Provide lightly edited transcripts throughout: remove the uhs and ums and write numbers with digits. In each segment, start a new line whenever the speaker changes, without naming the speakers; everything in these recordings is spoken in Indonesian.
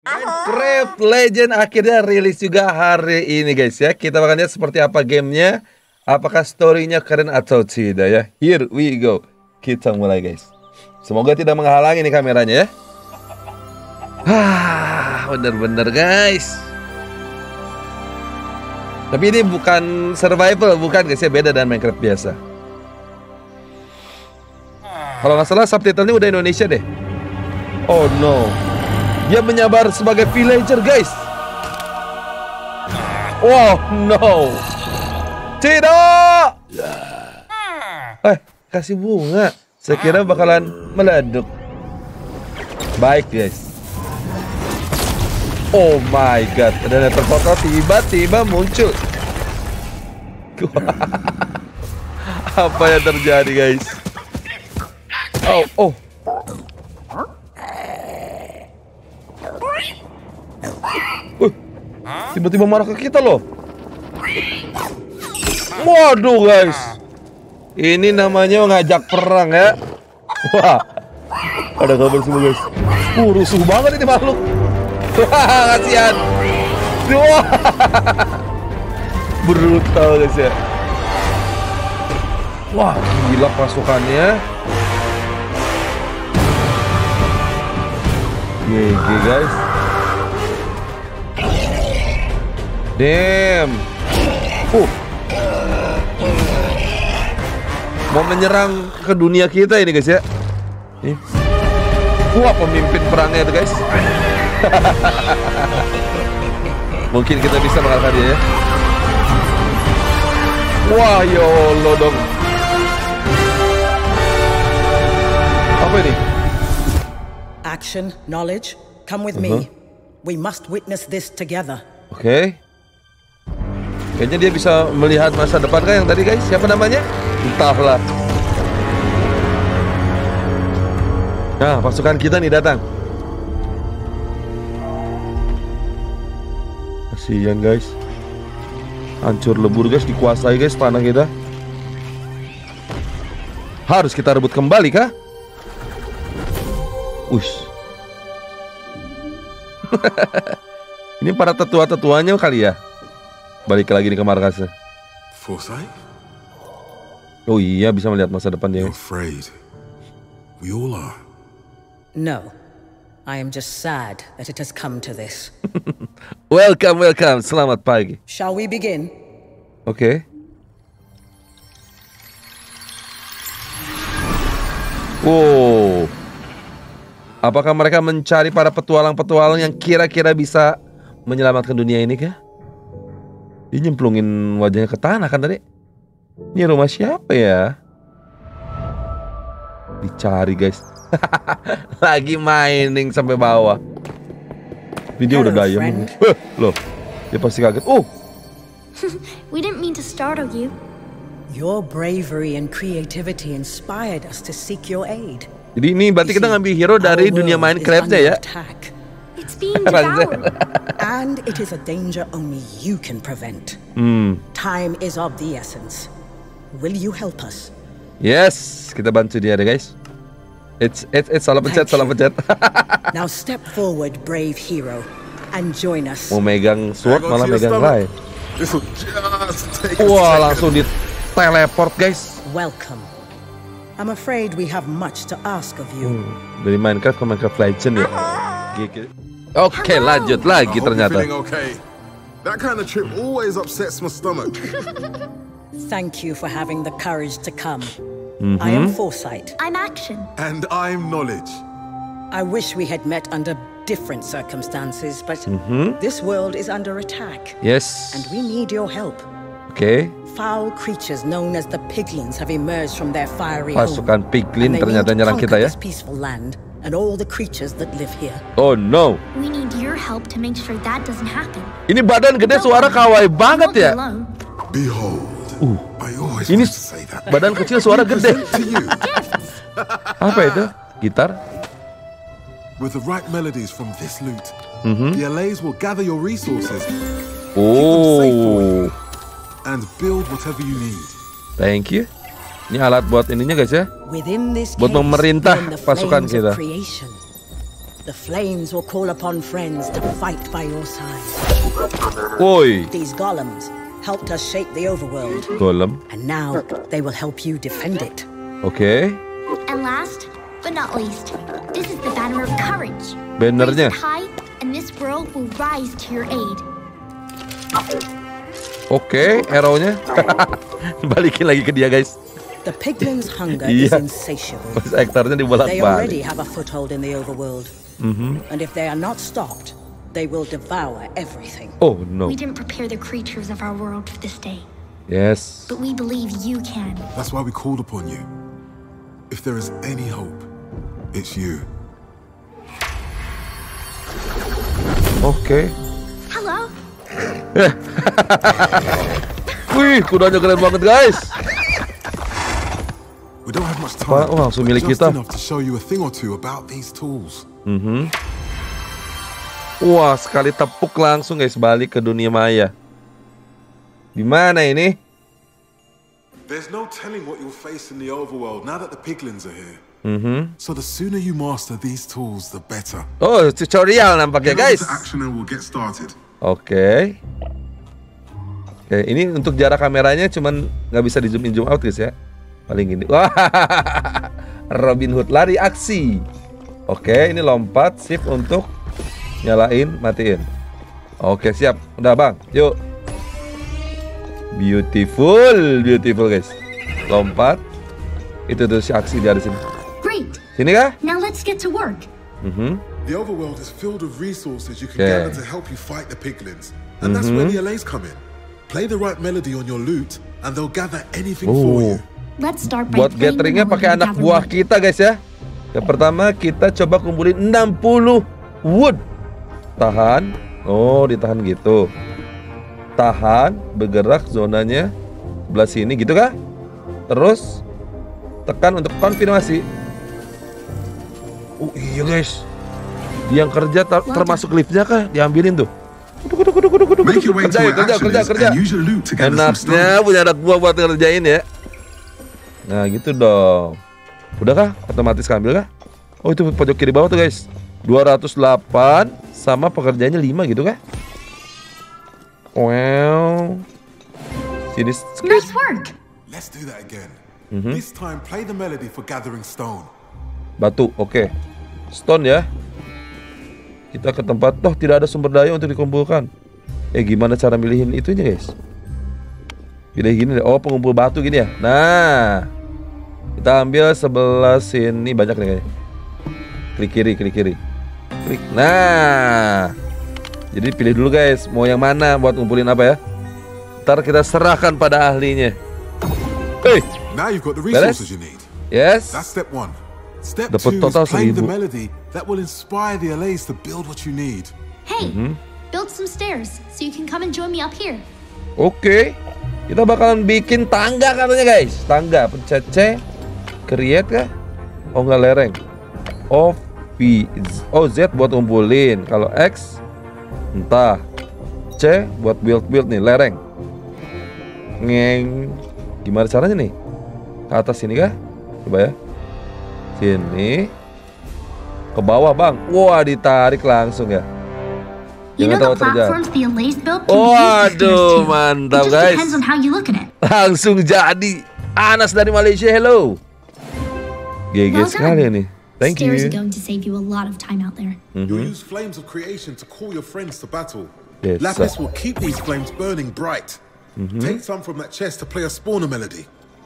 Minecraft Legend akhirnya rilis juga hari ini guys ya. Kita akan lihat seperti apa gamenya. Apakah story-nya keren atau tidak ya. Here we go. Kita mulai guys. Semoga tidak menghalangi nih kameranya ya. Bener-bener guys. Tapi ini bukan survival, bukan guys ya. Beda dengan Minecraft biasa. Kalau nggak salah subtitlenya udah Indonesia deh. Oh no. Dia menyabar sebagai villager guys. Oh no. Tidak. Kasih bunga. Saya kira bakalan meleduk. Baik guys. Oh my god. Ada terpotong tiba-tiba muncul. Apa yang terjadi guys? Oh. Tiba-tiba marah ke kita loh. Waduh guys. Ini namanya ngajak perang ya. Wah. Ada kabar semua guys. Rusuh banget ini makhluk. Wah, kasihan. Wah. Brutal guys ya. Wah, gila pasukannya. GG guys. Damn. Mau menyerang ke dunia kita ini guys ya. Nih. Wah, pemimpin perangnya itu guys. Mungkin kita bisa mengalahkan dia ya. Wah, ya Allah dong. Apa ini?
Action, knowledge, come with me. We must witness this together.
Oke. Kayaknya dia bisa melihat masa depan kan yang tadi guys. Siapa namanya? Entahlah. Nah, pasukan kita nih datang. Kasihan guys. Hancur lebur guys, dikuasai guys tanah kita. Harus kita rebut kembali kah? Ush. Ini para tetua-tetuanya kali ya. Balik lagi nih ke markasnya.
Foresight?
Oh iya, bisa melihat masa depan dia.
You're afraid. We all are.
No. I am just sad that it has come to this.
Welcome. Selamat pagi.
Shall we begin?
Oke. Wow. Apakah mereka mencari para petualang-petualang yang kira-kira bisa menyelamatkan dunia ini kah? Dia nyemplungin wajahnya ke tanah kan tadi? Ini rumah siapa ya? Dicari guys. Lagi mining sampai bawah. Video udah dayem. Loh, dia pasti kaget.
We didn't mean to startle you.
Your bravery and creativity inspired us to seek your aid.
Jadi ini berarti kita ngambil hero dari dunia Minecraft-nya ya.
It's being devoured.
And it is a danger only you can prevent. Time is of the essence. Will you help us?
Yes, kita bantu dia deh guys. It's salah pencet.
Now step forward, brave hero, and join us.
Mau megang sword malah megang lain.
Wah,
Wah, langsung di teleport guys.
Welcome. I'm afraid we have much to ask of you.
Dari Minecraft ke Minecraft Legend ya. Oke, lanjut lagi ternyata.
Okay. That kind of trip always upsets my stomach.
Thank you for having the courage to come. I am Foresight.
I'm Action.
And I'm Knowledge.
I wish we had met under different circumstances, but this world is under attack.
Yes.
And we need your help.
Oke.
Foul creatures known as the piglins have emerged from their fiery home.
Pasukan piglin
And they
ternyata
need to
nyerang kita
conquer
ya.
this peaceful land and all the creatures that live here.
Oh no.
We need your help to make sure that doesn't happen.
Ini badan gede, suara kawaii banget ya.
Behold. I always
Ini
wanted to say that.
badan kecil, suara gede.
To you.
Apa itu? Gitar?
With the right melodies from this loot, the LAs will gather your resources
Oh.
and build whatever you need.
Thank you. Ini alat buat ininya guys ya.
Within this
Buat
cave
memerintah
burn the
pasukan
flames
kita.
of creation. The flames will call upon friends to fight by your side.
Woi.
These golems helped us shape the overworld.
Golem.
And now they will help you defend it.
Oke.
And last but not least, this is the banner of courage.
Bannernya.
Raise it high, and this world will rise to your aid.
Oke, arrow-nya. Balikin lagi ke dia, guys.
The piglins' hunger is insatiable.
Pas aktornya
They
dibolak-balik.
already have a foothold in the overworld. And if they are not stopped, they will devour everything.
Oh no.
We didn't prepare the creatures of our world for this day,
Yes.
but we believe you can.
That's why we called upon you. If there is any hope, it's you.
Oke.
Hello.
Wih, kudanya keren banget, guys.
We don't have much time.
Oh, langsung milik
Just
kita.
enough to show you a thing or two about these tools.
Wah, sekali tepuk langsung guys balik ke dunia maya. Di mana ini?
There's no telling what you'll face in the overworld now that the piglins are here. So the sooner you master these tools, the better.
Oh, tutorial nampaknya
Get on
guys.
to action and we'll get started.
Oke. Oke, ini untuk jarak kameranya cuman nggak bisa di zoom in zoom out guys ya. Paling gini. Wah, Robin Hood lari aksi. Oke, ini lompat, shift untuk nyalain, matiin. Oke, siap. Udah bang, yuk. Beautiful, beautiful guys. Lompat. Itu tuh si aksi dari sini.
Great.
Sini kah?
Now let's get to work.
The overworld is filled with resources you can
Okay.
gather to help you fight the piglins. And that's where the LAs come in. Play the right melody on your lute and they'll gather anything for you.
Let's start by
Buat
playing the
gatheringnya
melody
pakai
to
anak
gather
buah
wood.
kita guys ya. Yang pertama kita coba kumpulin 60 wood. Tahan. Oh, ditahan gitu. Tahan, bergerak zonanya sebelah sini gitu kah? Terus tekan untuk konfirmasi. Oh iya guys. Yang kerja termasuk liftnya kah? Diambilin tuh.
Make your way to where action is and use your loot to gather some
Enaknya
stone.
punya anak buah buat ngerjain ya. Nah gitu dong. Udah kah? Otomatis ambil kah? Oh itu pojok kiri bawah tuh guys. 208 sama pekerjaannya 5 gitu kah? Wow. Sini skip.
Nice work.
Let's do that again. This time, play the melody for gathering stone.
Batu, oke. Stone ya. Kita ke tempat, toh tidak ada sumber daya untuk dikumpulkan. Gimana cara milihin itunya guys? Pilih gini deh. Oh, pengumpul batu gini ya. Nah, kita ambil sebelah sini banyak nih kayaknya. Klik kiri, klik kiri. Klik. Nah, jadi pilih dulu guys, mau yang mana buat ngumpulin apa ya. Ntar kita serahkan pada ahlinya.
Now you've got the resources you need.
Yes.
That's step one. Step
Dapat
2 is
total
playing the
1000.
melody that will inspire the LAs to build what you need.
Hey, build some stairs so you can come and join me up here.
Oke. Kita bakalan bikin tangga katanya guys. Tangga, pencet C, create kah? Oh enggak, lereng. O V O Z buat ngumpulin. Kalau X entah. C buat build nih, lereng. Ngeng. Gimana caranya nih? Ke atas sini kah? Coba ya. Sini. Ke bawah bang. Wah, ditarik langsung ya.
You know
Jangan
the
tahu terjadi.
platforms the LAs built can be used as stairs
Waduh,
too.
mantap
It just
guys.
depends on how you look at it.
Langsung jadi. Anas dari Malaysia, hello. GG
Well
sekali
done.
nih. Thank
Stairs
you.
are going to save you a lot of time out there.
You'll use flames of creation to call your friends to battle.
Yes,
Lapis
sir.
will keep these flames burning bright. Take some from that chest to play a spawner melody.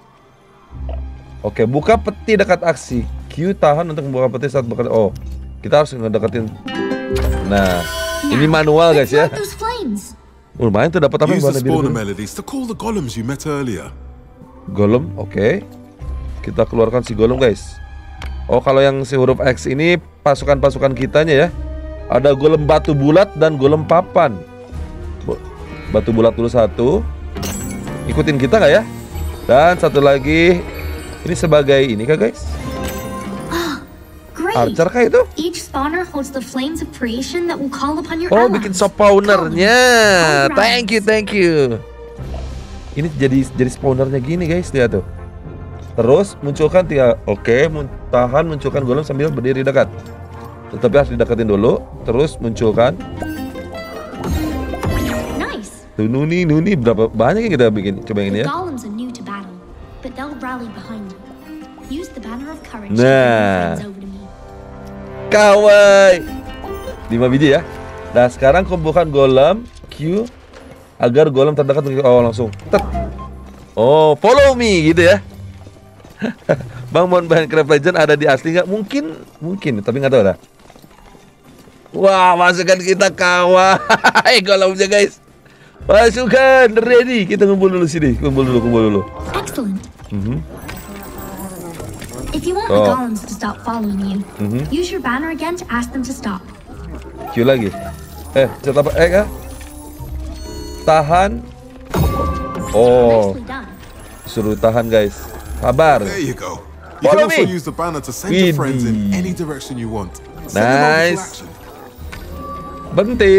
Oke, buka peti dekat aksi. Q tahan untuk membuka peti saat bekerja. Oh, kita harus ngedeketin. Nah, ini manual guys
Let's
ya.
light those flames.
Lumayan tuh dapat apa?
Use the
Warna
spawner
biru.
melodies to call the golems you met earlier.
Golem, oke. Kita keluarkan si golem guys. Oh, kalau yang si huruf X ini pasukan-pasukan kitanya ya. Ada golem batu bulat dan golem papan. Batu bulat dulu satu. Ikutin kita nggak ya? Dan satu lagi. Ini sebagai ini kah guys?
Great.
Archer kah itu?
Each spawner holds the flames of creation that will call upon your
Oh,
allies.
bikin spawnernya.
Alright.
Thank you. Ini jadi spawnernya gini guys, lihat tuh. Terus munculkan tiga. Oke, tahan munculkan golem sambil berdiri dekat. Tetapi harus dideketin dulu. Terus munculkan.
Nice.
Tuh, Nuni, berapa banyak yang kita bikin? Coba yang ini ya.
Golems are new to battle, but they'll rally behind you. Use the banner of courage to
Nah.
bring your friends over to me.
Kawai 5 biji ya. Nah sekarang kumpulkan golem Q agar golem terdekat. Oh langsung tet. Oh follow me gitu ya. Bang Minecraft Legend ada di asli nggak? Mungkin tapi nggak tahu dah. Wah masukkan kita Kawai golemnya guys. Masukkan ready. Kita kumpul dulu sini. Kumpul dulu.
Excellent. If you want the golems to stop following you, use your banner again to ask them to stop.
Q lagi. Cet apa? Kah? Tahan. Oh,
Nicely done.
suruh tahan guys. Sabar.
There you go. You
Follow
can also
me.
use the banner to send your friends in any direction you want. Send them over to
Nice.
action.
Berhenti.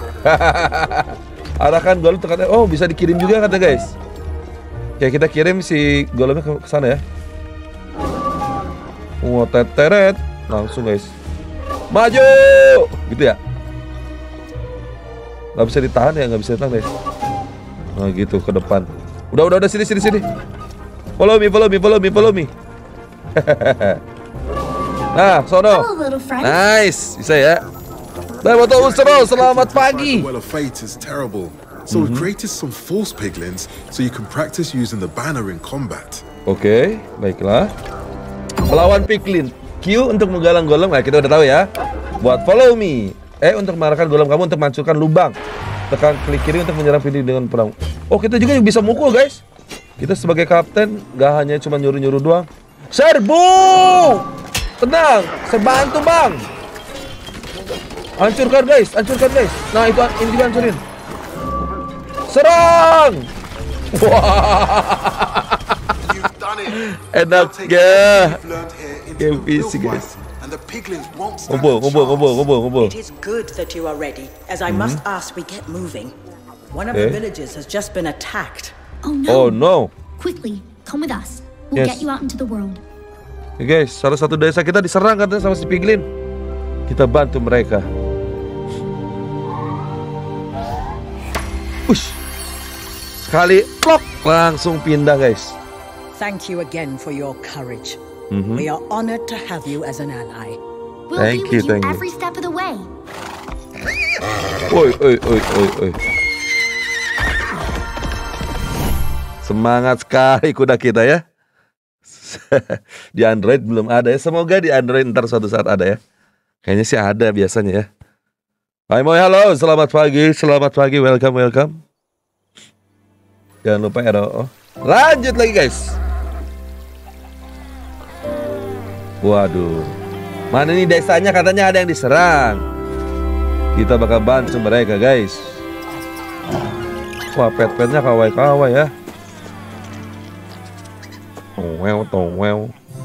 Arahkan golem ke. Oh, bisa dikirim juga kata guys. Oke, kita kirim si golemnya ke sana ya. Oh, teteret. Langsung guys. Maju. Gitu ya. Nggak bisa ditahan ya, nggak bisa ditahan guys. Nah gitu ke depan. Udah sini. Follow me. Nah, sono.
Hello, little friend.
Nice, bisa ya. Dan Moto Ustro, selamat pagi.
The Well of Fate is terrible. So we've created some false piglins so you can practice using the banner in combat.
Oke, baiklah. Melawan piglin. Q untuk menggalang golem. Nah, kita udah tahu ya. Buat follow me. Untuk mengarahkan golem kamu untuk menghancurkan lubang. Tekan klik kiri untuk menyerang pilih dengan pedang. Oh, kita juga bisa mukul, guys. Kita sebagai kapten gak hanya cuma nyuruh-nyuruh doang. Serbu! Tenang, saya bantu, Bang. Hancurkan, guys. Nah, ini juga hancurin. Serang! Wah.
You've done it.
Enak
Now take
ya.
everything you've learned here into
Kayak
the real
PC, guys.
fight, and the piglins won't stand
Ngumpul.
It is good that you are ready, as I must ask we get moving. One of the villages has just been attacked.
Oh no.
Oh no.
Quickly, come with us. We'll
Yes.
get you out into the world.
Oke, guys, salah satu desa kita diserang katanya sama si piglin. Kita bantu mereka. Ush. Sekali plok langsung pindah, guys.
Thank you again for your courage. We are honored to have you as an ally.
We'll
Thank
be
you,
with you
thank you.
every step of the way.
Oi. Semangat sekali kuda kita ya. Di Android belum ada ya. Semoga di Android ntar suatu saat ada ya. Kayaknya sih ada biasanya ya. Hai Moy, halo, selamat pagi, welcome. Jangan lupa RO. Lanjut lagi guys. Waduh, mana nih desanya katanya ada yang diserang. Kita bakal bantu mereka guys. Wah, pet-petnya kawai-kawai ya. Tongwel.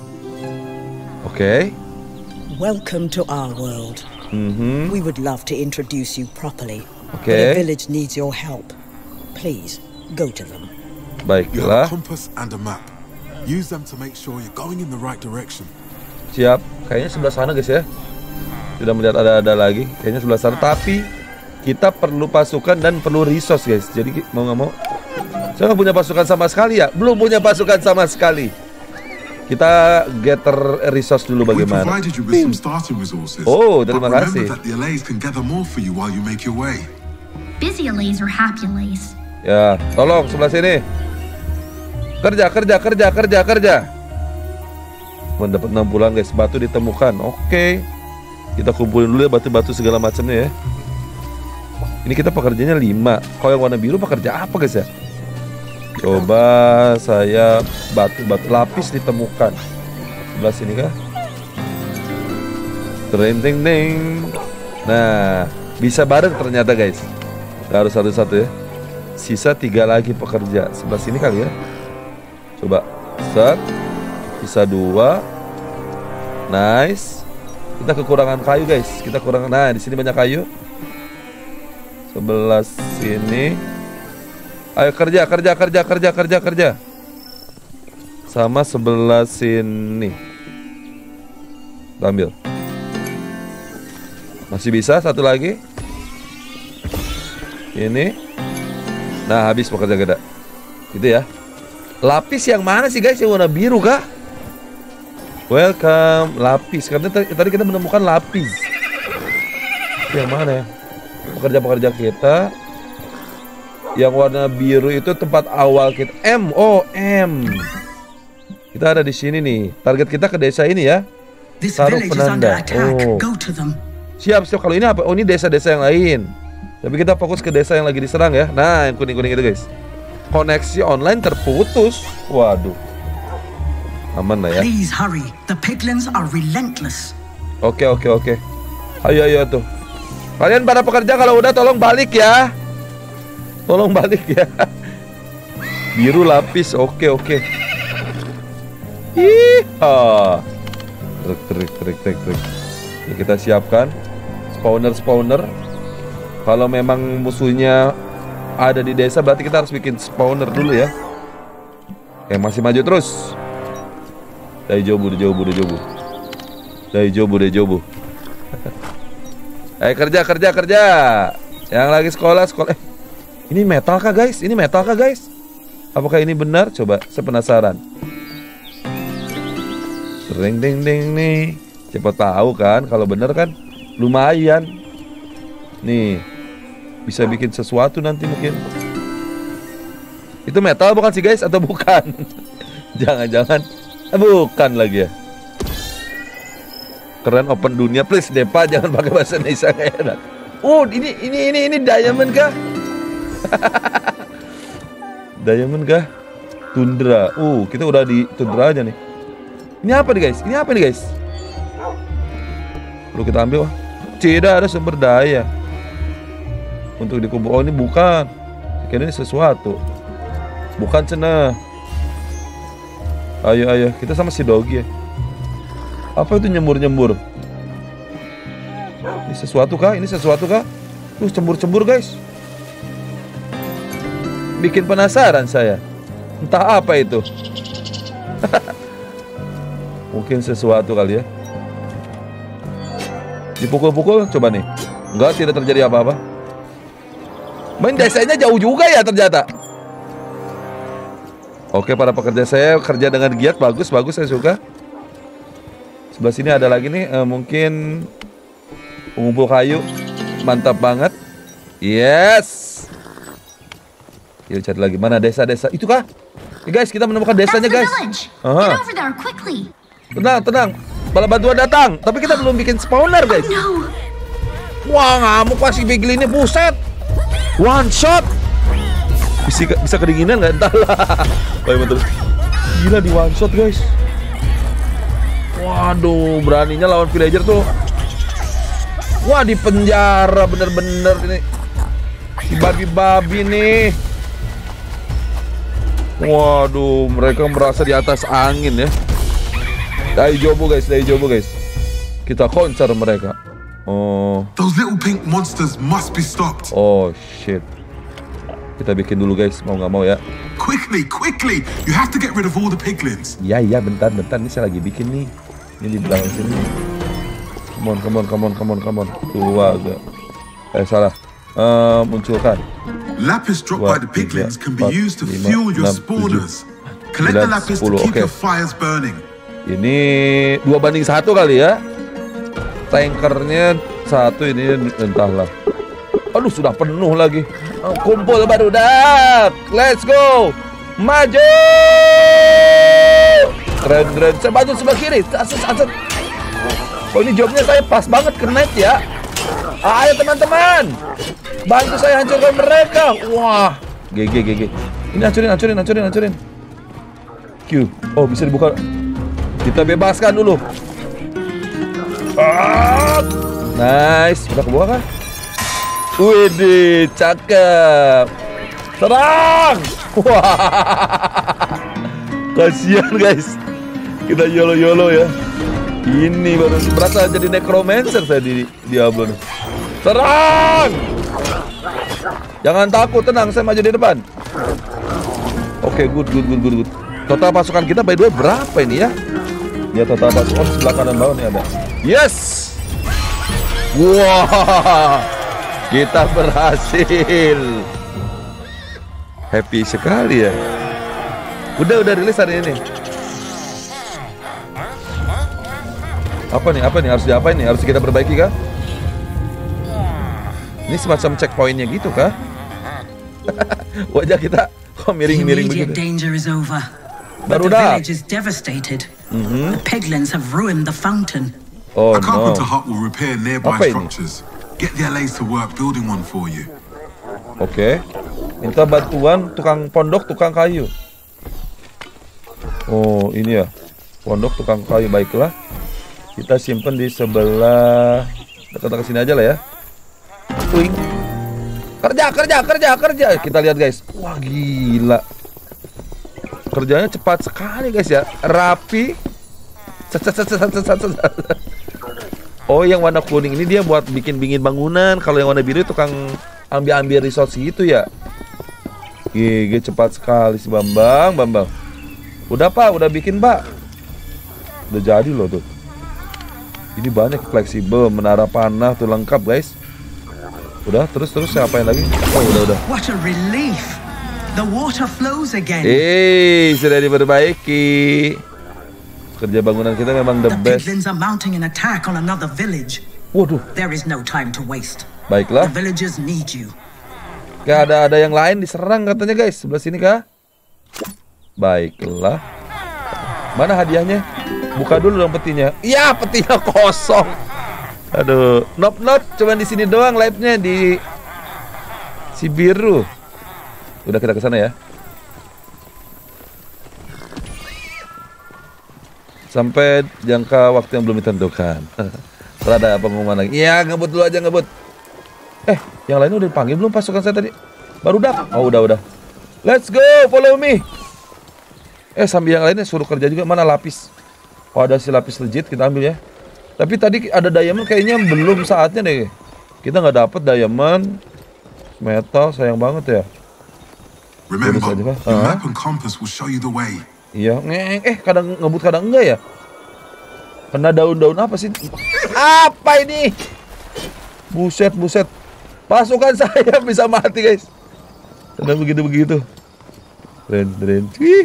Oke.
Welcome to our world. We would love to introduce you properly. But
Okay.
the village needs your help. Please, go to them.
You have a
Baiklah.
compass and a map. Use them to make sure you're going in the right direction.
Siap. Kayaknya sebelah sana guys ya. Tidak melihat ada lagi. Kayaknya sebelah sana. Tapi kita perlu pasukan dan perlu resource guys. Jadi mau nggak mau. Saya nggak punya pasukan sama sekali ya. Belum punya pasukan sama sekali. Kita gather resource dulu
We
bagaimana.
provided you with some starting resources.
Oh, terima
but
kasih.
remember that the allays can gather more for you while you make your way.
Busy allays or happy allays?
Ya, tolong sebelah sini. Kerja. Mendapat 6 bulan guys, batu ditemukan. Oke. Kita kumpulin dulu ya batu-batu segala macamnya ya. Ini kita pekerjanya 5. Kalau yang warna biru pekerja apa guys ya? Coba saya batu-batu lapis ditemukan. Sebelah sini kah? Ding. Nah, bisa bareng ternyata guys. Gak harus satu-satu ya. Sisa 3 lagi pekerja. Sebelah sini kali ya. Coba set. Sisa 2. Nice. Kita kekurangan kayu guys. Nah, di sini banyak kayu. Sebelah sini. Ayo kerja. Sama sebelah sini. Kita ambil. Masih bisa, satu lagi. Ini. Nah, habis pekerja kita. Gitu ya. Lapis yang mana sih guys? Yang warna biru kah? Welcome. Lapis. Karena tadi kita menemukan lapis. Itu yang mana ya? Pekerja-pekerja kita. Yang warna biru itu tempat awal kita. M. Oh, M. Kita ada di sini nih. Target kita ke desa ini ya. Taruh penanda. Oh. Siap. Kalau ini apa? Oh, ini desa-desa yang lain. Tapi kita fokus ke desa yang lagi diserang ya. Nah, yang kuning-kuning itu guys. Koneksi online terputus. Waduh. Aman lah ya.
Please hurry. The piglins are relentless.
Oke. Ayo tuh. Kalian para pekerja kalau udah tolong balik ya. Tolong balik ya. Biru lapis. Oke. Ih. Trik. Ini kita siapkan spawner. Kalau memang musuhnya ada di desa, berarti kita harus bikin spawner dulu ya. Oke, masih maju terus. Daijoubu. Ayo kerja. Yang lagi sekolah. Ini metal kah guys? Apakah ini benar? Coba, saya penasaran. Ding nih. Siapa tahu kan, kalau benar kan lumayan. Nih, bisa bikin sesuatu nanti mungkin. Itu metal bukan sih guys? Atau bukan? Jangan-jangan bukan lagi ya. Keren, open dunia please Depa, jangan pakai bahasa Indonesia kayak enak. Oh, ini diamond kah? Diamond kah? Tundra. Kita udah di tundra aja nih. Ini apa nih guys? Perlu kita ambil. Tidak ada sumber daya untuk dikubur. Oh, ini bukan. Kayaknya ini sesuatu. Bukan cenah. Ayo. Kita sama si Dogi ya. Apa itu nyembur? Ini sesuatu kah? Tuh, cembur guys. Bikin penasaran saya. Entah apa itu. Mungkin sesuatu kali ya. Dipukul-pukul, coba nih. Enggak, tidak terjadi apa-apa. Main desanya jauh juga ya ternyata. Oke, para pekerja saya kerja dengan giat. Bagus, saya suka. Sebelah sini ada lagi nih, mungkin pengumpul kayu. Mantap banget. Yes. Yuk cari lagi, mana desa-desa. Itu kah? Guys, kita menemukan desanya guys. Tenang. Bala bantuan datang. Tapi kita belum bikin spawner guys. Wah, ngamuk pasti piglin ini, buset. One shot. Bisa kedinginan nggak? Entahlah. Betul. Gila di one shot guys. Waduh, beraninya lawan villager tuh. Wah, di penjara bener-bener ini. Si babi-babi nih. Waduh, mereka merasa di atas angin ya. Daijoubu guys. Kita konser mereka. Oh.
Those little pink monsters must be stopped.
Oh shit. Kita bikin dulu guys, mau nggak mau ya.
Quickly. You have to get rid of all the piglins.
Iya, bentar. Ini saya lagi bikin nih. Ini di belakang sini. Come on. Tua agak. Salah. Munculkan.
Lapis dropped by the piglins can be used to fuel your spawners. Collect the lapis to keep your fires burning.
Ini 2-1 kali ya. Tankernya 1, ini entahlah. Aduh, sudah penuh lagi. Kumpul barudak. Let's go. Maju. Keren. Saya bantu sebelah kiri. Aset. Oh, ini jobnya saya pas banget connect ya. Ayo teman-teman. Bantu saya hancurkan mereka. Wah. GG. Ini hancurin. Q. Oh, bisa dibuka. Kita bebaskan dulu. Nice. Udah kebuka kan? Widih, cakep. Serang. Wah. Kasihan guys. Kita yolo ya. Ini baru berasa jadi necromancer saya di Diablo. Serang. Jangan takut, tenang, saya maju di depan. Oke, good. Total pasukan kita by the way berapa ini ya? Ya, total pasukan sebelah kanan bawah nih ada. Yes. Wah, kita berhasil. Happy sekali ya. Udah rilis hari ini. Apa nih harus diapain nih? Harus kita perbaiki kah? Ini semacam checkpointnya gitu kah? Wajah kita kok miring-miring begitu. Baru dah. The
piglins have ruined the fountain.
Oh
A
no.
carpenter hut will repair nearby
Apa ini?
structures. Get the LAs to work building one for you.
Oke. Minta bantuan tukang pondok, tukang kayu. Oh, ini ya. Pondok, tukang kayu. Baiklah. Kita simpen di sebelah dekat-dekat sini aja lah ya. Twing. Kerja. Kita lihat guys. Wah, gila. Kerjanya cepat sekali guys ya. Rapi. Oh, yang warna kuning ini dia buat bikin bangunan. Kalau yang warna biru tukang ambil resource gitu ya. Gigi cepat sekali si Bambang. Udah Pak, udah bikin Pak. Udah jadi loh tuh. Ini banyak, fleksibel, menara panah tuh lengkap guys. Udah, terus siapa yang lagi? Oh, udah.
What a relief. The water flows again.
Sudah diperbaiki. Kerja bangunan kita memang the best.
The piglins are mounting an attack on another village.
Waduh.
There is no time to waste.
Baiklah.
The villagers need you.
Gak ada yang lain diserang katanya guys. Sebelah sini kah? Baiklah. Mana hadiahnya? Buka dulu dong petinya. Iya, petinya kosong. Aduh, not cuman di sini doang live-nya di si biru. Udah, kita ke sana ya. Sampai jangka waktu yang belum ditentukan. Ada pengumuman lagi. Iya, ngebut dulu aja, ngebut. Yang lain udah dipanggil belum pasukan saya tadi? Baru dak. Oh, udah. Let's go, follow me. Sambil yang lainnya suruh kerja juga. Mana lapis? Oh, ada si lapis legit, kita ambil ya. Tapi tadi ada diamond, kayaknya belum saatnya deh. Kita nggak dapet diamond. Metal, sayang banget ya.
Remember, your map and compass will show you the way.
Iya, kadang ngebut kadang enggak ya. Kena daun-daun apa sih? Apa ini? Buset. Pasukan saya bisa mati guys. Karena begitu. Keren.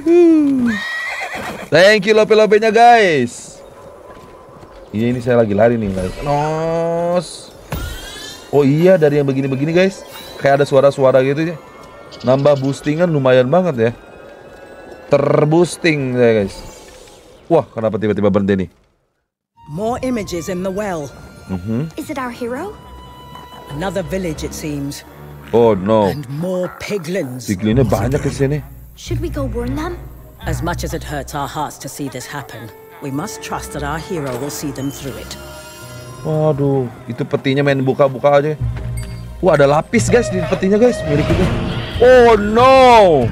Thank you lope-lopenya guys. Iya, ini saya lagi lari nih. Nos. Oh iya, dari yang begini-begini guys. Kayak ada suara-suara gitu ya. Nambah boostingan lumayan banget ya. Terboosting ya guys. Wah, kenapa tiba-tiba berhenti nih?
More images in the well.
Is it our hero?
Another village it seems.
Oh no.
And more piglins.
Piglinnya banyak di sini.
Should we go warn them?
As much as it hurts our hearts to see this happen, we must trust that our hero will see them through it.
Waduh, itu petinya main buka-buka aja. Wah, ada lapis guys di petinya guys, milik kita. Oh no.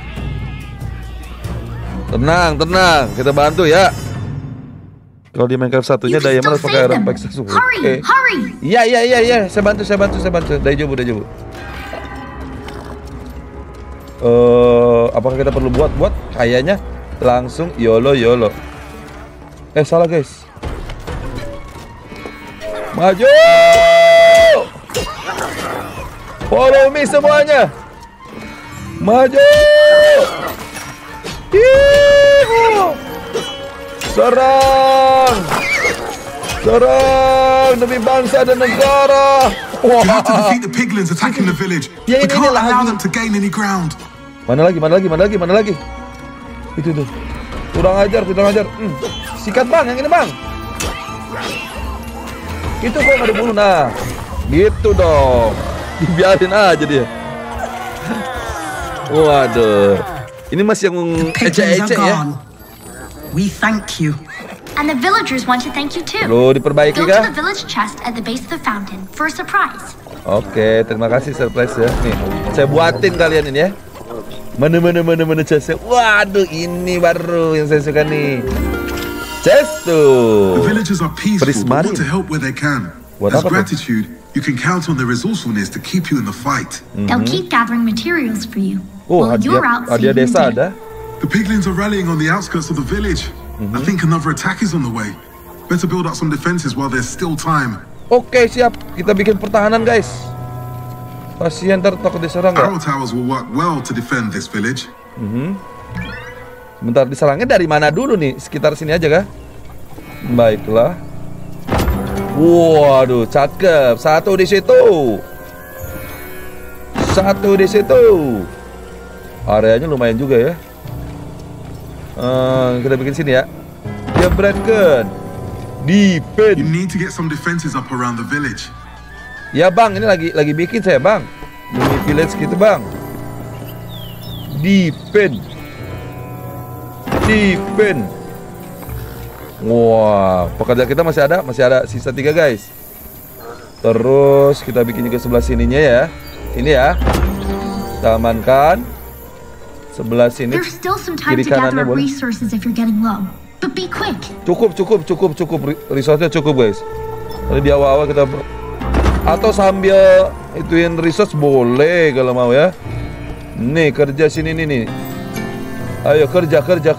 Tenang, kita bantu ya. Kalau di Minecraft satunya diamond harus pakai iron pickaxe.
Hurry.
Iya. Saya bantu. Daijoubu. Apakah kita perlu buat? Kayaknya langsung YOLO. Salah guys. Maju. Follow me semuanya. Maju. Serang demi bangsa dan negara.
You have to defeat the piglins attacking the village. We can't allow them to gain any ground.
Mana lagi? Itu. Kurang ajar. Sikat bang, yang ini bang. Itu kok nggak dibunuh, nah. Gitu dong. Dibiarin aja dia. Waduh. Ini masih yang ecek-ecek ya.
We thank you.
And the villagers want to thank you too.
Perlu diperbaiki
Go
kah?
to the village chest at the base of the fountain for a surprise.
Oke, terima kasih surprise ya. Nih, saya buatin kalian ini ya. Mana chestnya. Waduh, ini baru yang saya suka nih. Chest tuh.
The villagers are peaceful, but want to help where they can. As gratitude, you can count on their resourcefulness to keep you in the fight.
They'll keep gathering materials for you.
Oh, hadiah desa ada.
The piglins are rallying on the outskirts of the village. I think another attack is on the way. Better build up some defenses while there's still time.
Oke, siap. Kita bikin pertahanan, guys. Pasien ntar takut diserang ya.
Arrow towers will work well to defend this village.
Bentar, diserangnya dari mana dulu nih? Sekitar sini aja kah? Baiklah. Waduh, cakep. Satu di situ. Satu di situ. Areanya lumayan juga ya. Kita bikin sini ya. Jebretkan. Defend.
You need to get some defenses up around the village.
Ya bang, ini lagi bikin saya bang. Demi village gitu bang. Defend. Defend. Wah, pekerja kita masih ada sisa 3 guys. Terus kita bikin juga sebelah sininya ya. Ini ya. Kita amankan. Sebelah sini. Kiri kanannya boleh. Cukup. Resource-nya cukup guys. Tadi di awal-awal kita atau sambil ituin resource boleh kalau mau ya. Nih kerja sini nih. Ayo kerja.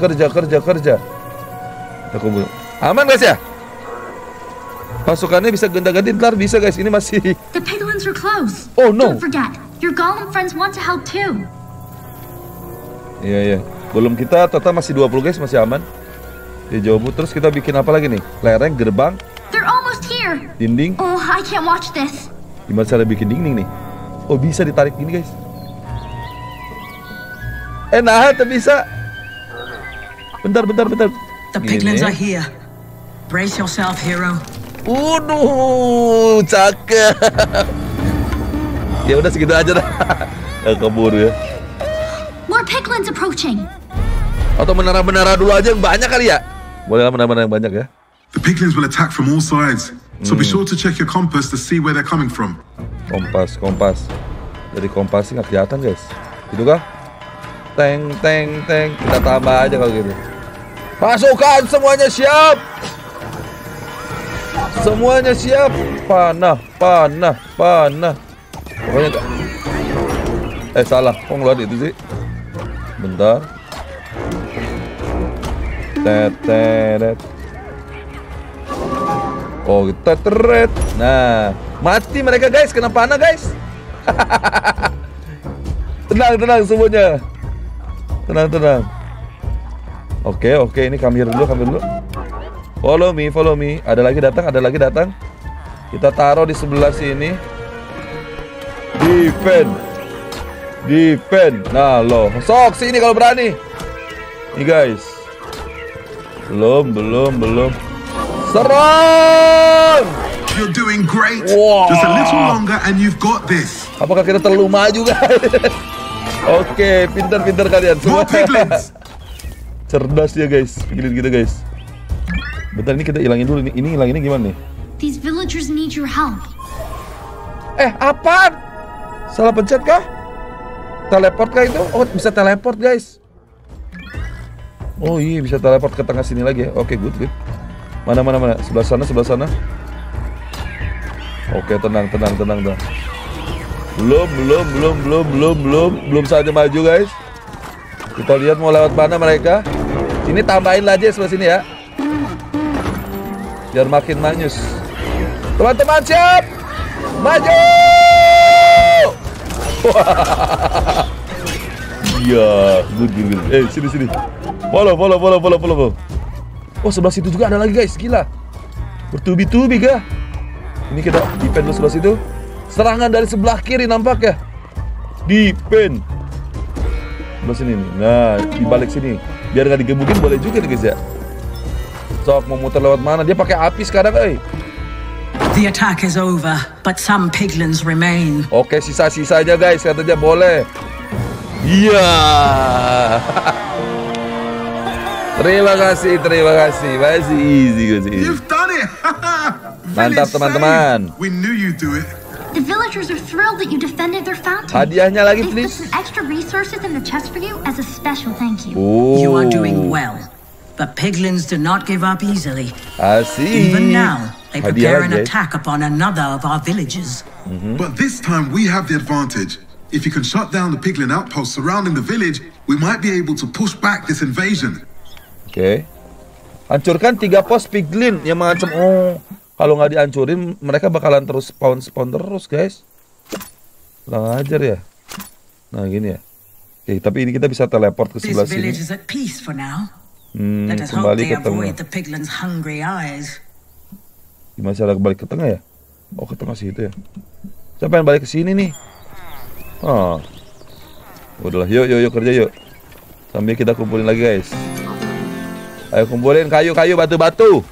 Aman guys ya? Pasukannya bisa ganti-ganti ntar bisa guys. Ini masih.
The piglins are close.
Oh no.
Don't forget, your golem friends want to help too.
Iya. Belum kita total masih 20 guys, masih aman. Di Jobu terus kita bikin apa lagi nih? Lereng, gerbang.
They're almost here.
Dinding.
Oh, I can't watch this.
Gimana cara bikin dinding nih? Oh bisa ditarik gini guys. Nah, bisa. Bentar.
The piglins are here. Brace yourself, hero.
Cakep. Ya udah segitu aja dah. Keburu ya.
More piglins approaching.
Atau menara-menara dulu aja yang banyak kali ya? Boleh lah menara-menara yang banyak ya.
The piglins will attack from all sides, so be sure to check your compass to see where they're coming from.
Kompas. Jadi kompas sih nggak kelihatan guys. Gitu kah? Teng. Kita tambah aja kalau gitu. Pasukan semuanya siap. Semuanya siap. Panah. Pokoknya salah. Kok ngeluar itu sih? Bentar. Teret. Oh, kita teret. Nah, mati mereka guys, kena panah guys. Tenang semuanya. Tenang. Oke, ini kami dulu. Follow me. Ada lagi datang. Kita taruh di sebelah sini. Defend. Nah, lo. Sok sini kalau berani. Nih guys. Belum. Serang!
You're doing great.
Wow.
Just a little longer and you've got this.
Apakah kita terlalu maju guys? Oke, pintar kalian semua.
More piglins.
Cerdas ya guys, pikirin kita guys. Bentar, ini kita hilangin dulu nih. Ini hilanginnya gimana nih?
These villagers need your help.
Apaan? Salah pencet kah? Teleport kah itu? Oh, bisa teleport guys. Oh iya, bisa teleport ke tengah sini lagi ya. Oke, good. Mana? Sebelah sana. Oke, tenang. Belum saja maju guys. Kita lihat mau lewat mana mereka. Ini tambahin aja sebelah sini ya. Biar makin manyus. Teman-teman siap. Maju. Iya, good. Sini. Follow. Oh, sebelah situ juga ada lagi guys, gila. Bertubi-tubi kah? Ini kita defend dulu sebelah situ. Serangan dari sebelah kiri nampak ya. Defend. Sebelah sini nih. Nah, di balik sini. Biar nggak digebukin boleh juga nih guys ya. Sok mau muter lewat mana? Dia pakai api sekarang,
The attack is over, but some piglins remain.
Oke, sisa-sisa aja guys, katanya boleh. Iya. Terima kasih. Masih easy guys.
You've done it.
Mantap teman-teman.
We knew you'd do it.
The villagers are thrilled that you defended their fountain.
Hadiahnya lagi
They've put
please.
some extra resources in the chest for you as a special thank you.
You are doing well. But piglins do not give up easily.
Asik.
Even now, they
Hadiah
prepare an
lagi,
attack upon another of our villages.
But this time we have the advantage. If you can shut down the piglin outposts surrounding the village, we might be able to push back this invasion.
Oke. Hancurkan 3 pos piglin yang macam Kalau nggak dihancurin, mereka bakalan terus spawn terus, guys. Kurang ajar ya. Nah, gini ya. Oke, tapi ini kita bisa teleport ke sebelah sini. Kembali ke tengah. Gimana cara balik ke tengah ya? Oh, ke tengah situ ya. Siapa yang balik ke sini nih? Oh. Udahlah, yuk kerja yuk. Sambil kita kumpulin lagi, guys. Ayo kumpulin kayu, batu.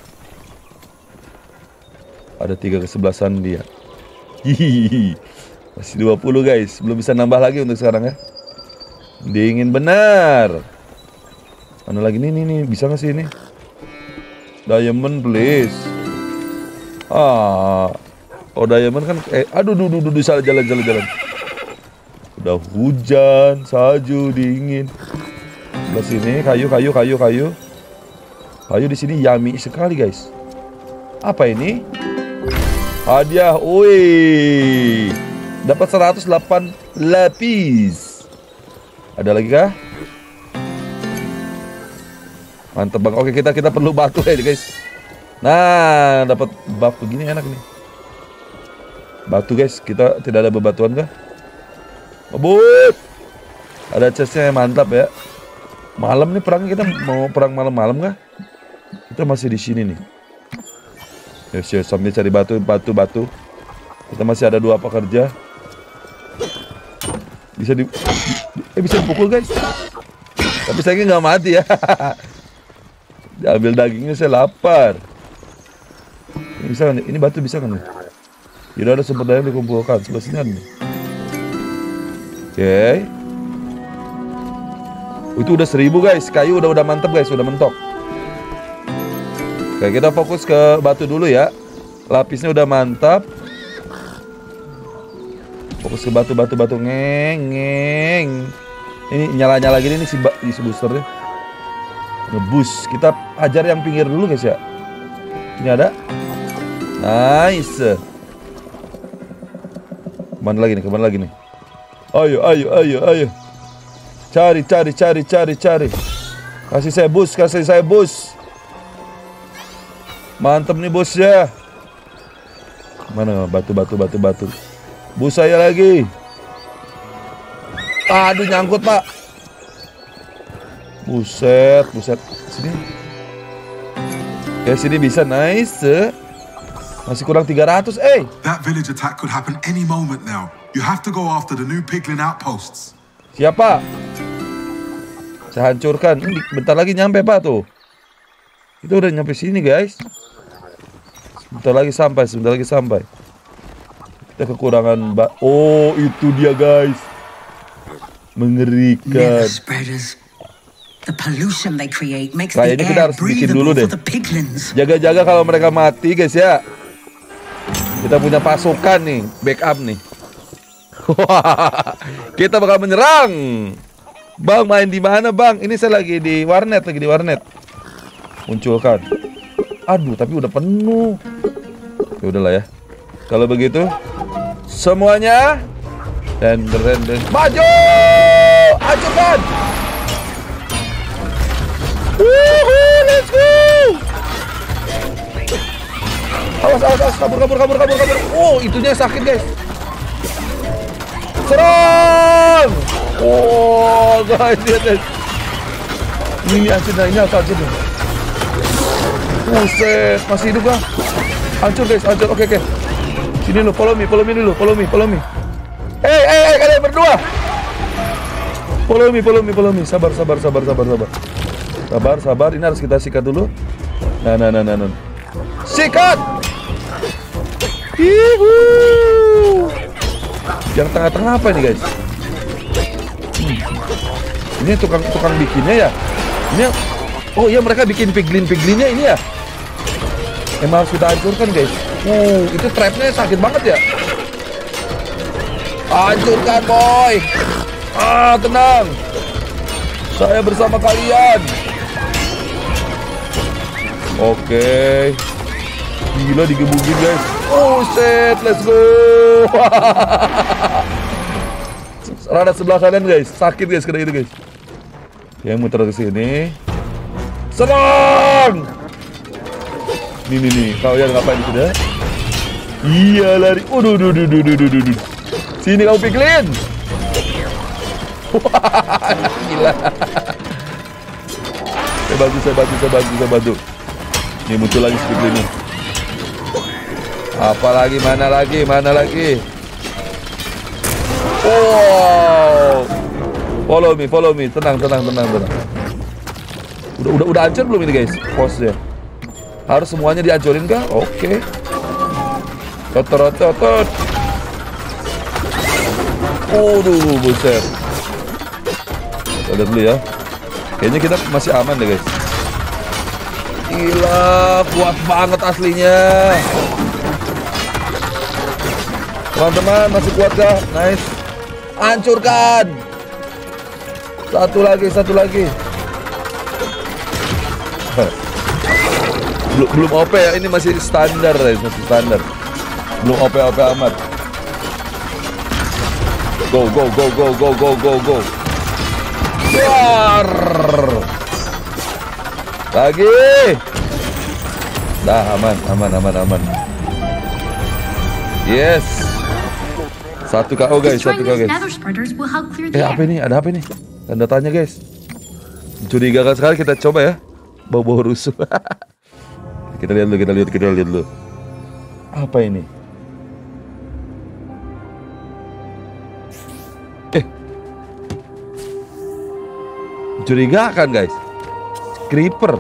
Ada 3 kesebelasan dia. Hihihi. Masih 20, guys. Belum bisa nambah lagi untuk sekarang ya. Dingin benar. Mana lagi nih, bisa nggak sih ini? Diamond please. Oh diamond kan aduh salah jalan. Udah hujan, salju, dingin. Sebelah sini kayu. Kayu di sini yummy sekali, guys. Apa ini? Hadiah, woi. Dapat 108 lapis. Ada lagi kah? Mantap bang. Oke, kita perlu batu ya, guys. Nah, dapat buff begini enak nih. Batu, guys. Kita tidak ada bebatuan kah? Ngebut. Ada chestnya yang mantap ya. Malam nih perangnya, kita mau perang malam-malam kah? Kita masih di sini nih. Yes, sambil cari batu. Kita masih ada 2 pekerja. Bisa dipukul, guys. Tapi saya nggak mati ya. Diambil dagingnya, saya lapar. Ini bisa kan? Ini batu bisa kan? Tidak ada sumber daya yang dikumpulkan. Sebelah sini ada nih. Oke. Itu udah 1000, guys. Kayu udah mantap, guys. Udah mentok. Oke, kita fokus ke batu dulu ya. Lapisnya udah mantap. Fokus ke batu ngeng. Ini nyala gini nih si boosternya. Ngebus. Kita ajar yang pinggir dulu, guys ya. Ini ada. Nice. Kemana lagi nih? Ayo. Cari. Kasih saya boost. Mantap nih bos ya. Mana batu. Bus saya lagi. Aduh, nyangkut, Pak. Buset. Sini. Oke, sini bisa. Nice. Masih kurang 300.
That village attack could happen any moment now. You have to go after the new piglin outposts.
Siapa? Saya hancurkan. Ini bentar lagi nyampe, Pak, tuh. Itu udah nyampe sini, guys. Sebentar lagi sampai. Kita kekurangan oh, itu dia, guys. Mengerikan. Kayaknya kita harus bikin dulu deh. Jaga-jaga kalau mereka mati, guys ya. Kita punya pasukan nih, backup nih. Kita bakal menyerang. Bang, main di mana, Bang? Ini saya lagi di warnet. Munculkan. Aduh, tapi udah penuh. Ya udahlah ya. Kalau begitu, semuanya dan maju! Ajukan! Let's go! Awas, kabur. Oh, itunya sakit, guys. Serang! Oh, guys, lihat. Ini hancur nih. Buset, masih hidup kah? Hancur, guys, Oke. Sini lu, follow me. Kalian berdua. Follow me. Sabar. Ini harus kita sikat dulu. Nah. Sikat. Yang tengah-tengah apa ini, guys? Ini tukang bikinnya ya. Ini, oh iya, mereka bikin piglinnya ini ya. Emang harus kita hancurkan, guys. Itu trapnya sakit banget ya. Hancurkan, boy. Tenang. Saya bersama kalian. Oke. Gila, digebukin, guys. Set, let's go. Rada sebelah kanan, guys. Sakit, guys, kena itu, guys. Yang muter ke sini. Serang. Nih, kalian ngapain di sini? Iya lari. Waduh. Sini kamu piklin. Wah, gila. Saya bantu. Nih muncul lagi piklin nih. Apalagi mana lagi? Oh. Follow me. Tenang. Udah hancur belum ini guys? Posnya. Harus semuanya dihancurin kah? Oke. Tot. Waduh, buset. Kita lihat dulu ya. Kayaknya kita masih aman deh guys. Gila, kuat banget aslinya. Teman-teman, masih kuat kah? Nice. Hancurkan. Satu lagi. Belum OP ya, ini masih standar guys, Belum OP amat. Go. Keluar. Lagi. Dah aman. Yes. Satu KO guys. Apa ini? Ada apa ini? Tanda tanya guys. Mencurigakan sekali, kita coba ya. Bau rusuh. Kita lihat dulu. Apa ini? Mencurigakan guys. Creeper.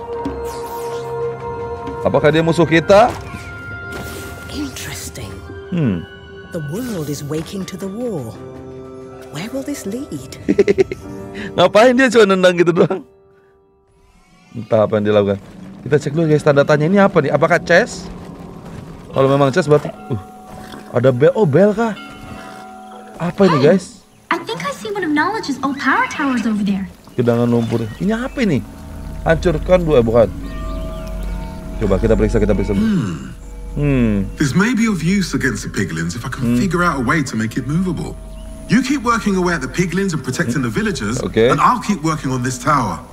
Apakah dia musuh kita?
Interesting. The world is waking to the war. Where will this lead?
Ngapain dia cuma nendang gitu doang? Entah apa yang dilakukan. Kita cek dulu guys, tanda tanya ini apa nih? Apakah chest? Kalau memang chest berarti ada bel. Oh, bel kah? Apa ini guys?
I think I see one of Knowledge's old power towers over there.
Gedangan lumpur. Ini apa ini? Hancurkan dua, bukan? Coba kita periksa dulu.
This may be of use against the piglins if I can figure out a way to make it movable. You keep working away at the piglins and protecting the villagers, and I'll keep working on this tower.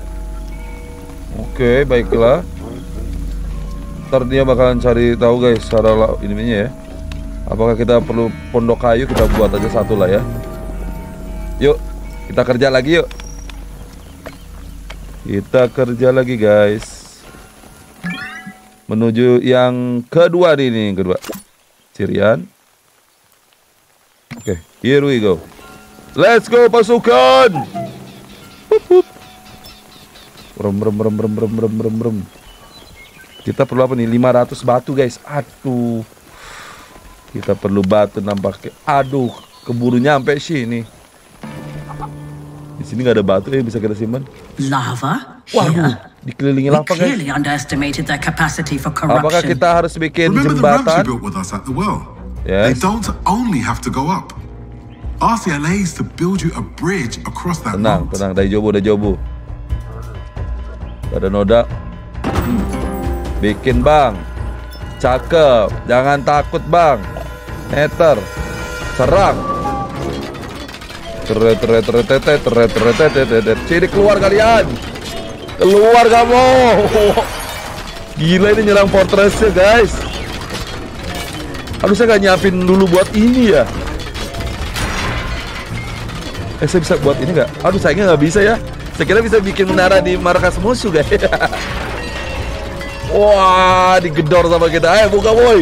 Oke, baiklah. Ntar dia bakalan cari tahu guys cara ininya ya. Apakah kita perlu pondok kayu? Kita buat aja satu lah ya. Yuk, kita kerja lagi yuk. Kita kerja lagi guys. Menuju yang kedua nih, kedua. Cirian. Oke, here we go. Let's go pasukan. Rem. Kita perlu apa nih? 500 batu guys. Aduh. Kita perlu batu nampaknya. Aduh, keburu nyampe sih ini. Di sini nggak ada batu ya bisa kita simpan.
Lava?
Waduh, dikelilingi lava guys. Apakah kita harus bikin jembatan?
Yes. They don't only have to go up. Ask the LAs to build you a bridge across that road.
Tenang, Dajobu. Ada noda. Bikin bang. Cakep. Jangan takut bang. Meter. Serang. Sini keluar kalian. Keluar kamu. Gila ini nyerang fortressnya guys. Harusnya gak nyiapin dulu buat ini ya. Saya bisa buat ini nggak? Aduh sayangnya nggak bisa ya. Saya kira bisa bikin menara di markas musuh guys. Wah, digedor sama kita. Ayo buka woi.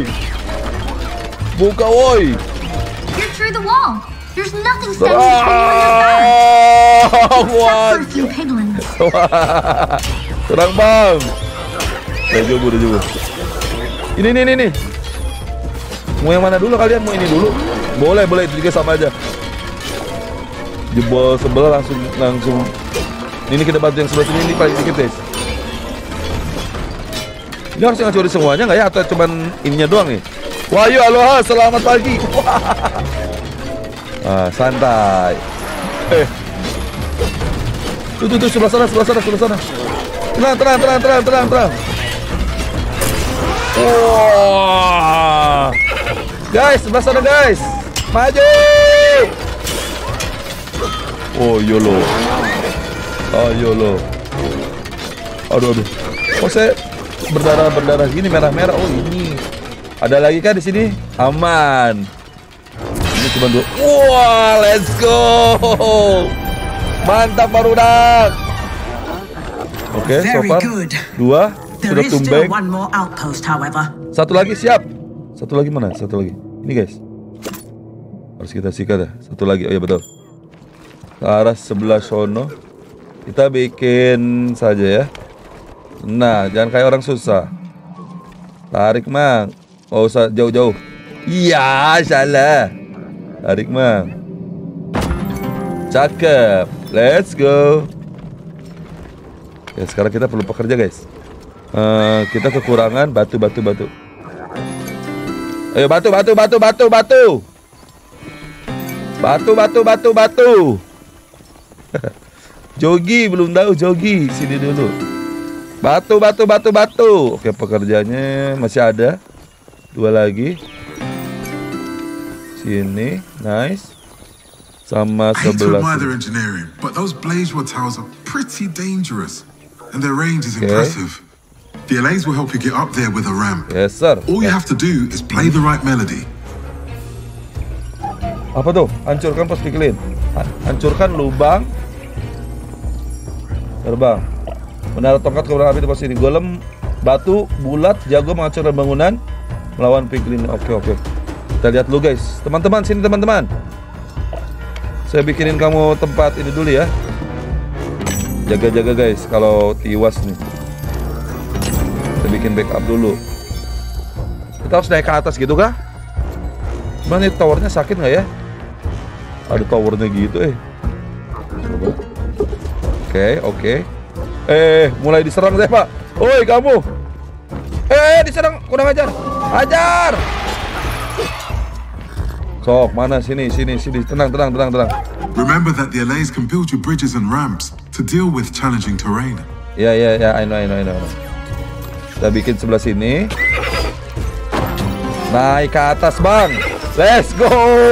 You're through the wall. There's nothing standing between you and your guns. Except for a few piglins.
Serang bang. Udah coba. Ini. Mau yang mana dulu kalian? Mau ini dulu? Boleh itu juga sama aja. Jebol sebelah langsung. Ini kita bantu yang sebelah sini, ini paling dikit guys. Ini harus ngancurin semuanya nggak ya? Atau cuman ininya doang nih? Wahyu, aloha, selamat pagi. Ah, santai. Tuh, sebelah sana. Tenang. Wah. Guys, sebelah sana guys. Maju. Oh, YOLO. Aduh. Kok saya berdarah gini merah-merah. Oh ini. Ada lagi kan di sini? Aman. Ini cuma 2. Wah, let's go. Mantap barudak. Oke, so far 2 sudah tumbeng. Satu lagi siap. Satu lagi mana? Satu lagi. Ini guys. Harus kita sikat ya. Satu lagi. Oh iya betul. Ke arah sebelah sono. Kita bikin saja ya. Nah, jangan kayak orang susah. Tarik mang. Oh usah jauh-jauh. Iya, salah. Tarik mang. Cakep. Let's go. Ya, sekarang kita perlu pekerja guys. Kita kekurangan batu. Ayo batu. Jogi belum tahu Jogi, sini dulu. Batu. Oke, pekerjaannya masih ada 2 lagi. Sini, nice. Sama sebelah.
But those Blazewell towers are pretty dangerous, and their range is impressive. The Allays will help you get up there with a ramp.
Yes, sir.
All you have to do is play the right melody.
Apa tuh? Hancurkan pos piklin. Hancurkan lubang terbang. Menara tongkat keberadaan api di pos ini. Golem batu bulat jago menghancurkan bangunan melawan piklin. Oke. Kita lihat dulu guys. Teman-teman, sini teman-teman. Saya bikinin kamu tempat ini dulu ya. Jaga-jaga guys kalau tiwas nih. Kita bikin backup dulu. Kita harus naik ke atas gitu kah? Mana nih towernya sakit nggak ya? Ada towernya gitu Coba. Oke. Mulai diserang deh pak. Oi kamu. Diserang, kurang ajar. Ajar. Sok, mana sini. Tenang.
Remember that the Allays can build you bridges and ramps to deal with challenging terrain.
Ya, I know. Kita bikin sebelah sini. Naik ke atas, Bang. Let's go.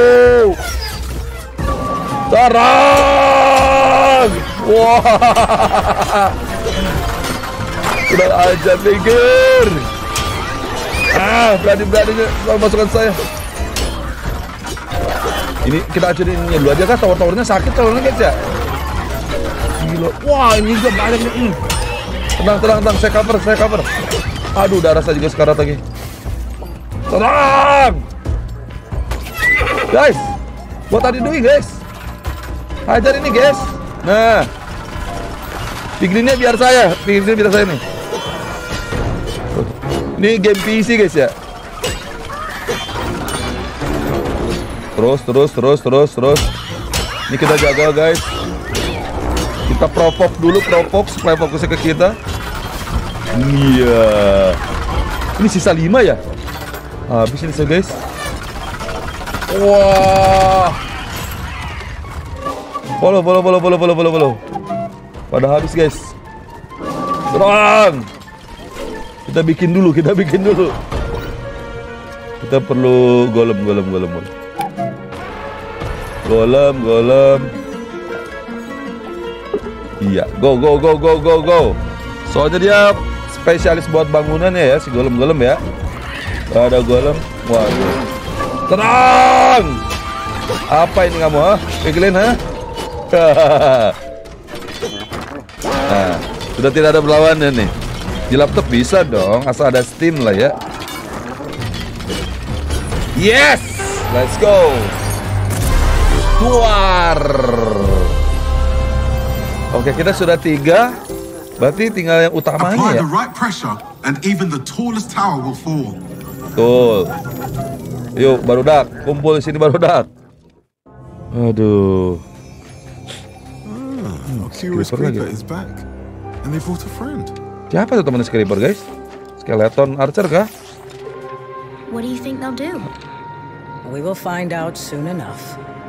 Serang. Wah. Udah aja pikir. Berani-beraninya masukkan saya. Ini kita hancurin ini dulu aja kan, tower-towernya sakit towernya guys ya. Gila. Wah, ini juga banyak nih. Tenang, saya cover. Aduh, darah saya juga sekarat lagi. Serang. Guys, what are you doing guys? Hajar ini guys. Nah, piglinnya biar saya nih. Ini game PC guys ya. Terus. Ini kita jaga guys. Kita provoke dulu supaya fokusnya ke kita. Iya. Ini sisa 5 ya? Habis ini guys. Wah. Follow. Pada habis guys. Serang. Kita bikin dulu. Kita perlu golem. Golem. Iya, go. Soalnya dia spesialis buat bangunannya ya, si golem ya. Ada golem. Waduh. Tenang. Apa ini kamu, ha? Piklin, ha? Nah, sudah tidak ada perlawanan nih. Di laptop bisa dong, asal ada Steam lah ya. Yes, let's go. Keluar. Oke, kita sudah 3. Berarti tinggal yang utamanya ya. Betul. Yuk, barudak, kumpul di sini barudak. Aduh. Siapa tuh teman Creeper guys? Skeleton Archer kah?
What do you think they'll do?
We will find out soon enough.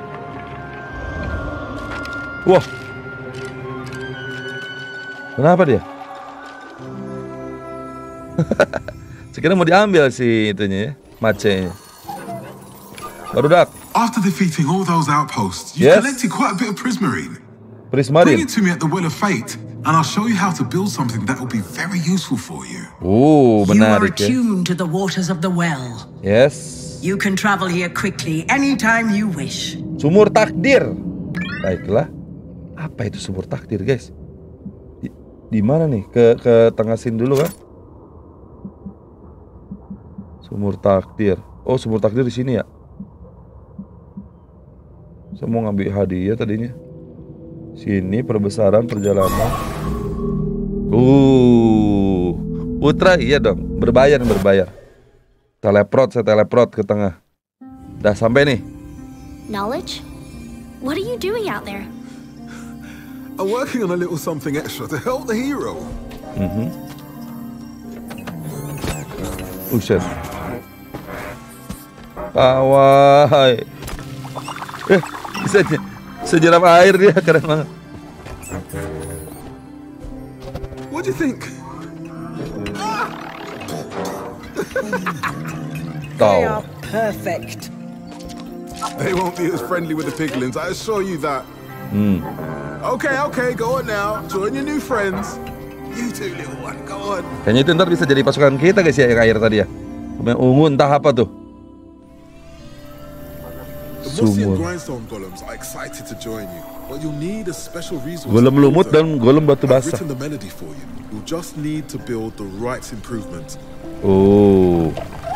Wah. Kenapa dia? Sekiranya mau diambil si itunya ya, macenya. Barudak.
After defeating all those outposts, you collected quite a bit of prismarine. Bring it to me at the Well of Fate, and I'll show you how to build something that will be very useful for you.
Menarik ya.
You are attuned to the waters of the well.
Yes.
You can travel here quickly anytime you wish.
Sumur takdir. Baiklah. Apa itu sumur takdir, guys? Di mana nih? Ke tengah sini dulu kan? Sumur takdir. Oh, sumur takdir di sini ya. Saya mau ngambil hadiah tadinya. Sini perbesaran perjalanan. Putra iya dong. Berbayar. Saya teleprot ke tengah. Dah sampai nih.
Knowledge? What are you doing out there?
I'm working on a little something extra to help the hero.
Uset. Kawai. Bisa nyelam air dia, keren banget.
What do you think?
They are perfect.
They won't be as friendly with the piglins, I assure you that. Okay, go on now. Join your new friends. You two, little one, go on.
Kayaknya itu ntar bisa jadi pasukan kita guys ya, yang air tadi ya. Yang ungu entah apa tuh. Sumur. Golem lumut dan golem batu basah. Oh.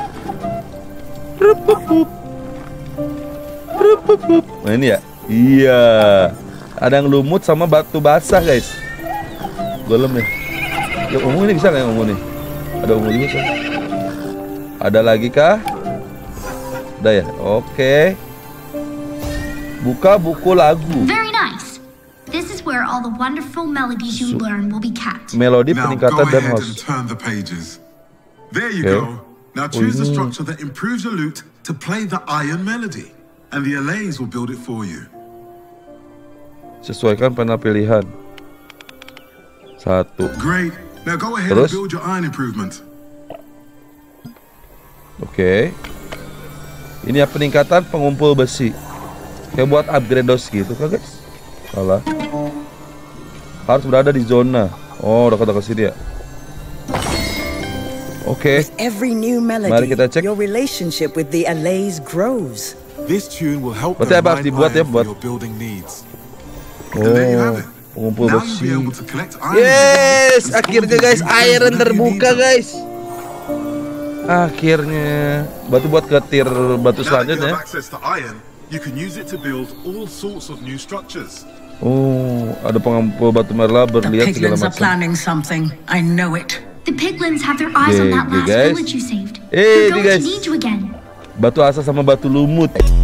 Nah ini ya. Iya. Ada yang lumut sama batu basah guys. Golemnya. Yang ungu ini bisa nggak yang ungu nih? Ada ungu juga sih. Ada lagi kah? Udah ya. Oke. Buka buku lagu.
Very nice. This is where all the wonderful melodies you learn will be kept.
Melodi peningkatan dan host.
There you go. Now choose a structure that improves your lute to play the iron melody, and the allays will build it for you.
Sesuaikan panel pilihan. 1.
Great. Now go ahead and build your iron improvement.
Oke. Ini ya peningkatan pengumpul besi. Kayak buat upgrade dos gitu kan guys? Salah. Harus berada di zona. Oh, udah ke sini ya. Oke. Mari kita cek.
Your relationship with the allays grows.
This tune will help
berarti apa harus dibuat ya buat
building needs.
Pengumpul besi. Yes, akhirnya guys, iron terbuka guys. Akhirnya batu buat ke tier batu selanjutnya. Oh, ada pengumpul batu merah berlihat segala macam.
The piglins have their eyes on that last village you saved. They're going to need you again.
Batu asa sama batu lumut.